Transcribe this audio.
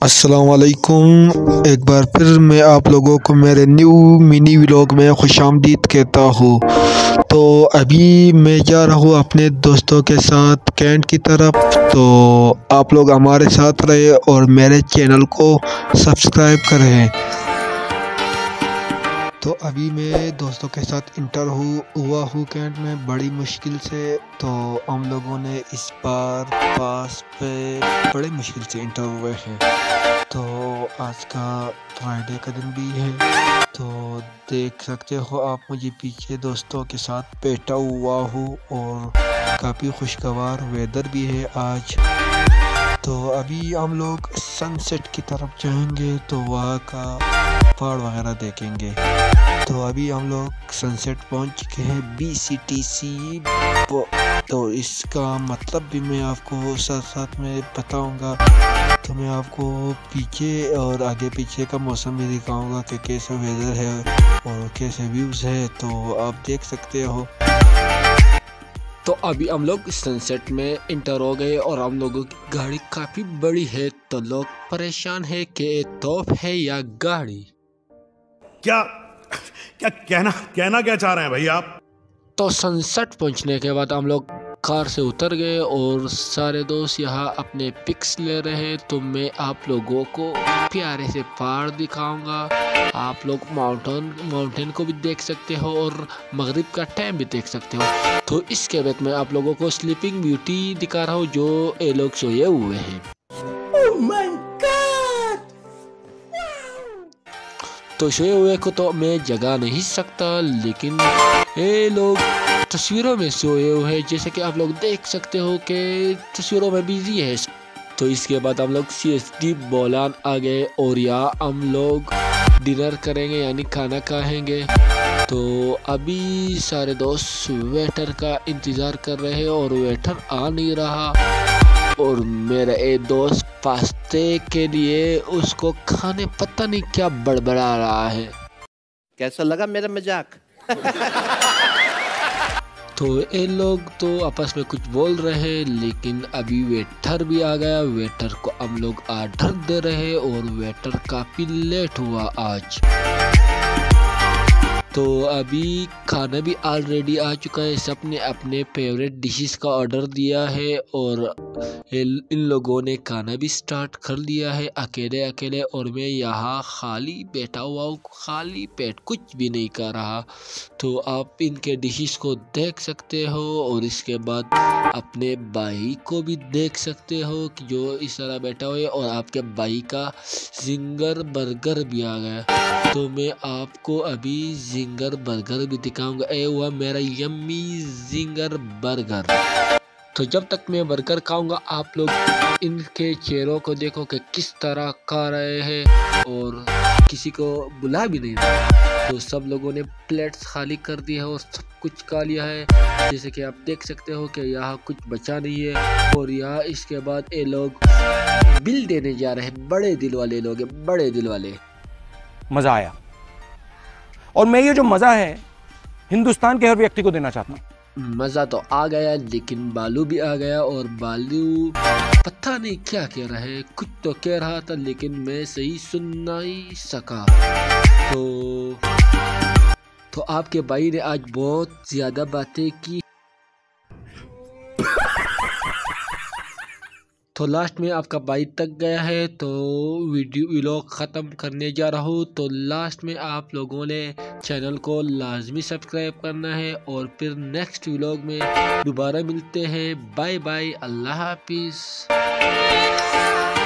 अस्सलाम वालेकुम। एक बार फिर मैं आप लोगों को मेरे न्यू मिनी व्लॉग में खुशामदीद कहता हूँ। तो अभी मैं जा रहा हूँ अपने दोस्तों के साथ कैंट की तरफ। तो आप लोग हमारे साथ रहे और मेरे चैनल को सब्सक्राइब करें। तो अभी मैं दोस्तों के साथ इंटर हुआ हूँ कैंट में बड़ी मुश्किल से। तो हम लोगों ने इस बार पास पे बड़ी मुश्किल से इंटर हुए हैं। तो आज का फ्राइडे का दिन भी है। तो देख सकते हो आप मुझे पीछे दोस्तों के साथ बैठा हुआ हूँ और काफ़ी खुशगवार वेदर भी है आज। तो अभी हम लोग सनसेट की तरफ जाएंगे तो वहाँ का पहाड़ वगैरह देखेंगे। तो अभी हम लोग सनसेट पहुँच चुके हैं BCTC। तो इसका मतलब भी मैं आपको साथ साथ में बताऊंगा। तो मैं आपको पीछे और आगे पीछे का मौसम भी दिखाऊंगा कि कैसा वेदर है और कैसे व्यूज़ है। तो आप देख सकते हो। तो अभी हम लोग सनसेट में इंटर हो गए और हम लोगों की गाड़ी काफ़ी बड़ी है। तो लोग परेशान है कि तोप है या गाड़ी। क्या क्या कहना क्या चाह रहे हैं भाई आप? तो सनसेट पहुंचने के बाद हम लोग कार से उतर गए और सारे दोस्त यहाँ अपने पिक्स ले रहे हैं। तो मैं आप लोगों को प्यारे से पहाड़ दिखाऊंगा। आप लोग माउंटेन को भी देख सकते हो और मगरिब का टाइम भी देख सकते हो। तो इसके बाद मैं आप लोगों को स्लीपिंग ब्यूटी दिखा रहा हूँ जो ये लोग सोए हुए हैं। Oh my God! तो सोए हुए को तो मैं जगा नहीं सकता, लेकिन ये लोग तस्वीरों में सोए हुए हैं जैसे कि आप लोग देख सकते हो कि तस्वीरों में बिजी है। तो इसके बाद हम लोग CSD बोलान आ गए और यहाँ हम लोग डिनर करेंगे यानी खाना खाएंगे। तो अभी सारे दोस्त वेटर का इंतज़ार कर रहे हैं और वेटर आ नहीं रहा। और मेरा एक दोस्त पास्ते के लिए उसको खाने पता नहीं क्या बड़बड़ा रहा है। कैसा लगा मेरा मजाक? तो ये लोग तो आपस में कुछ बोल रहे हैं, लेकिन अभी वेटर भी आ गया। वेटर को हम लोग ऑर्डर दे रहे हैं और वेटर काफ़ी लेट हुआ आज। तो अभी खाना भी ऑलरेडी आ चुका है। सबने अपने फेवरेट डिशेस का ऑर्डर दिया है और इन लोगों ने खाना भी स्टार्ट कर दिया है अकेले अकेले। और मैं यहाँ खाली बैठा हुआ हूँ, खाली पेट, कुछ भी नहीं कर रहा। तो आप इनके डिशेस को देख सकते हो और इसके बाद अपने भाई को भी देख सकते हो कि जो इस तरह बैठा हुआ है। और आपके भाई का जिंगर बर्गर भी आ गया। तो मैं आपको अभी जिंगर बर्गर भी दिखाऊंगा। ये हुआ मेरा यम्मी जिंगर बर्गर। तो जब तक मैं बर्गर खाऊंगा आप लोग इनके चेहरों को देखो कि किस तरह खा रहे हैं और किसी को बुला भी नहीं रहा। तो सब लोगों ने प्लेट्स खाली कर दी है और सब कुछ खा लिया है। जैसे कि आप देख सकते हो कि यहाँ कुछ बचा नहीं है। और यहाँ इसके बाद ये लोग बिल देने जा रहे हैं। बड़े दिल वाले लोग हैं, बड़े दिल वाले। मजा आया और मैं ये जो मजा है हिंदुस्तान के हर व्यक्ति को देना चाहता हूँ। मज़ा तो आ गया, लेकिन बालू भी आ गया और बालू पता नहीं क्या कह रहा है। कुछ तो कह रहा था लेकिन मैं सही सुन नहीं सका। तो आपके भाई ने आज बहुत ज़्यादा बातें की। तो लास्ट में आपका भाई तक गया है। तो व्लॉग ख़त्म करने जा रहा हूँ। तो लास्ट में आप लोगों ने चैनल को लाजमी सब्सक्राइब करना है और फिर नेक्स्ट व्लॉग में दोबारा मिलते हैं। बाय बाय, अल्लाह हाफिज़।